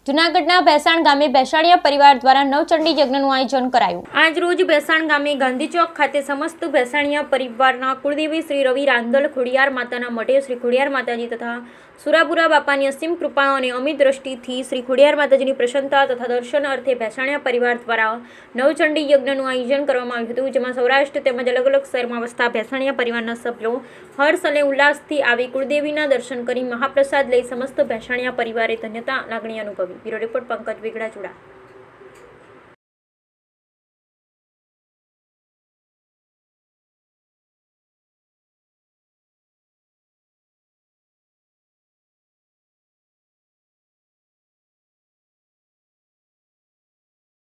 જૂનાગઢના ભેસાણ ગામે ભેસાણીયા પરિવાર દ્વારા નવચંડી યજ્ઞનું આયોજન કરાયું। આજ રોજ ભેસાણ ગામે ગાંધી ચોક ખાતે સમસ્ત ભેસાણીયા પરિવારના કુળદેવી શ્રી રવિ રાંદલ ખોડિયાર માતાના મઢે શ્રી ખોડિયાર માતાજી તથા સુરાપુરા બાપાની અસીમ કૃપા અને અમિત દ્રષ્ટિથી શ્રી ખોડિયાર માતાજીની પ્રસન્નતા તથા દર્શન અર્થે ભેસાણીયા પરિવાર દ્વારા નવચંડી યજ્ઞનું આયોજન કરવામાં આવ્યું હતું, જેમાં સૌરાષ્ટ્ર તેમજ અલગ અલગ શહેરમાં વસતા ભેસાણીયા પરિવારના સભ્યો હર્ષ અને ઉલ્લાસથી આવી કુળદેવીના દર્શન કરી મહાપ્રસાદ લઈ સમસ્ત ભેસાણીયા પરિવારે ધન્યતા લાગણી અનુભવી। બ્યુરો રિપોર્ટ પંકજ વેગડા જોડા।